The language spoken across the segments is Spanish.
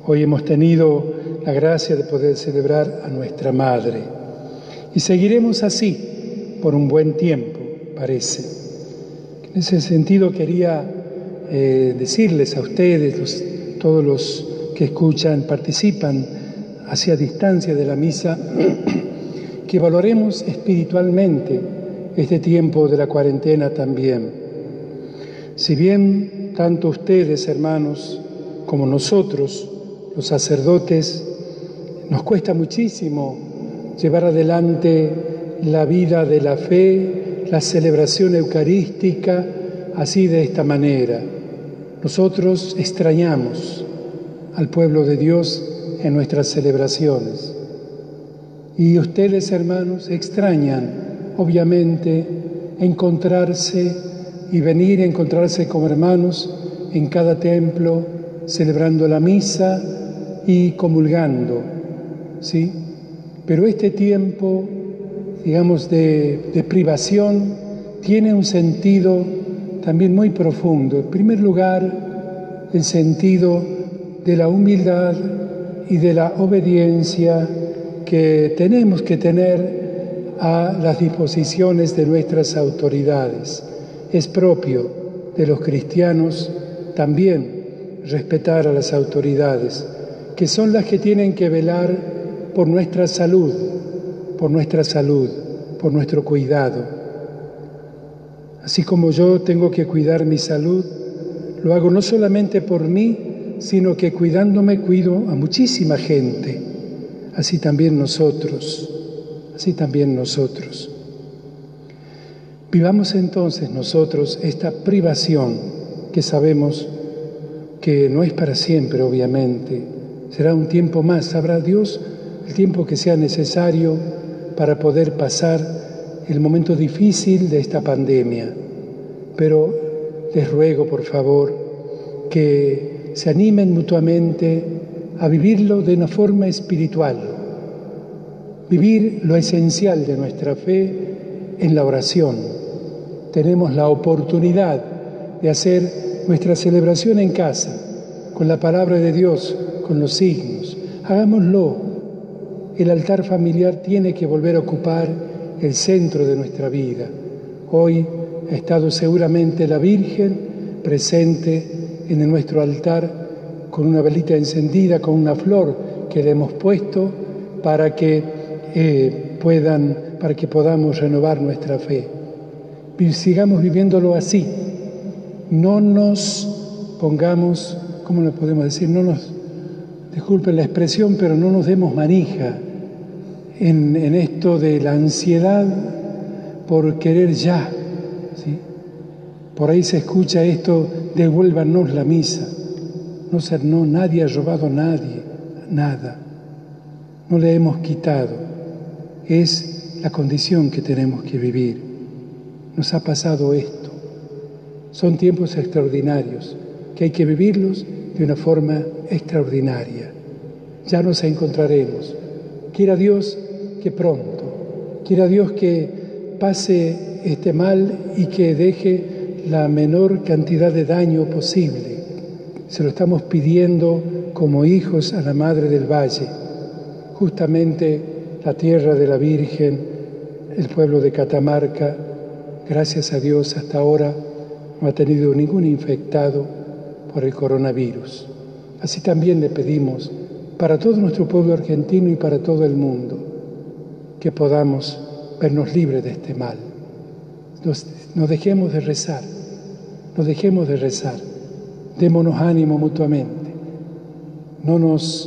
Hoy hemos tenido la gracia de poder celebrar a nuestra Madre. Y seguiremos así por un buen tiempo, parece. En ese sentido quería decirles a ustedes, todos los que escuchan, participan hacia distancia de la misa, que valoremos espiritualmente este tiempo de la cuarentena también. Si bien tanto ustedes, hermanos, como nosotros, los sacerdotes, nos cuesta muchísimo llevar adelante la vida de la fe, la celebración eucarística, así de esta manera. Nosotros extrañamos al pueblo de Dios en nuestras celebraciones. Y ustedes, hermanos, extrañan, obviamente, encontrarse y venir a encontrarse como hermanos en cada templo, celebrando la misa y comulgando, ¿sí? Pero este tiempo, digamos, de privación, tiene un sentido también muy profundo. En primer lugar, el sentido de la humildad y de la obediencia que tenemos que tener a las disposiciones de nuestras autoridades. Es propio de los cristianos también respetar a las autoridades, que son las que tienen que velar por nuestra salud, por nuestro cuidado. Así como yo tengo que cuidar mi salud, lo hago no solamente por mí, sino que cuidándome cuido a muchísima gente. Así también nosotros. Vivamos entonces nosotros esta privación que sabemos que no es para siempre, obviamente. Será un tiempo más, sabrá Dios el tiempo que sea necesario para poder pasar el momento difícil de esta pandemia. Pero les ruego, por favor, que se animen mutuamente a vivirlo de una forma espiritual. Vivir lo esencial de nuestra fe en la oración. Tenemos la oportunidad de hacer nuestra celebración en casa, con la palabra de Dios, con los signos. Hagámoslo. El altar familiar tiene que volver a ocupar el centro de nuestra vida. Hoy ha estado seguramente la Virgen presente en nuestro altar con una velita encendida, con una flor que le hemos puesto para que podamos renovar nuestra fe. Sigamos viviéndolo así. No nos pongamos, ¿cómo le podemos decir? Disculpen la expresión, pero no nos demos manija en esto de la ansiedad por querer ya, ¿sí? Por ahí se escucha esto, devuélvanos la misa. No, nadie ha robado a nadie, nada. No le hemos quitado. Es la condición que tenemos que vivir. Nos ha pasado esto. Son tiempos extraordinarios que hay que vivirlos de una forma extraordinaria. Ya nos encontraremos. Quiera Dios que pronto, quiera Dios que pase este mal y que deje la menor cantidad de daño posible. Se lo estamos pidiendo como hijos a la Madre del Valle. Justamente la tierra de la Virgen, el pueblo de Catamarca, gracias a Dios hasta ahora no ha tenido ningún infectado por el coronavirus. Así también le pedimos para todo nuestro pueblo argentino y para todo el mundo que podamos vernos libres de este mal. No dejemos de rezar, démonos ánimo mutuamente, no nos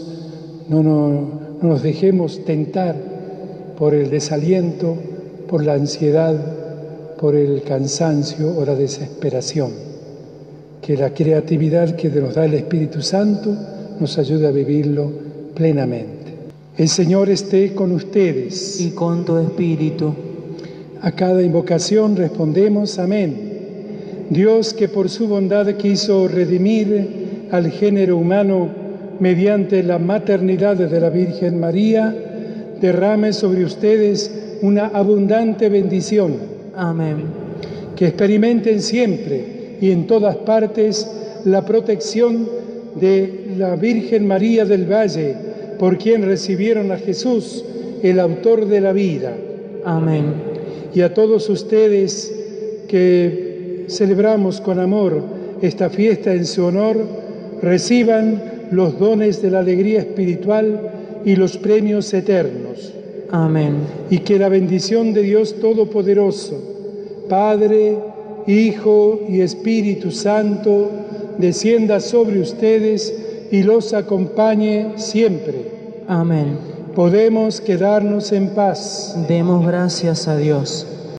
dejemos tentar por el desaliento, por la ansiedad, por el cansancio o la desesperación. Que la creatividad que nos da el Espíritu Santo nos ayude a vivirlo plenamente. El Señor esté con ustedes. Y con tu espíritu. A cada invocación respondemos amén. Dios, que por su bondad quiso redimir al género humano mediante la maternidad de la Virgen María, derrame sobre ustedes una abundante bendición. Amén. Que experimenten siempre y en todas partes la protección de la Virgen María del Valle, por quien recibieron a Jesús, el autor de la vida. Amén. Y a todos ustedes que celebramos con amor esta fiesta en su honor, reciban los dones de la alegría espiritual y los premios eternos. Amén. Y que la bendición de Dios Todopoderoso, Padre, Hijo y Espíritu Santo, descienda sobre ustedes y los acompañe siempre. Amén. Podemos quedarnos en paz. Demos gracias a Dios.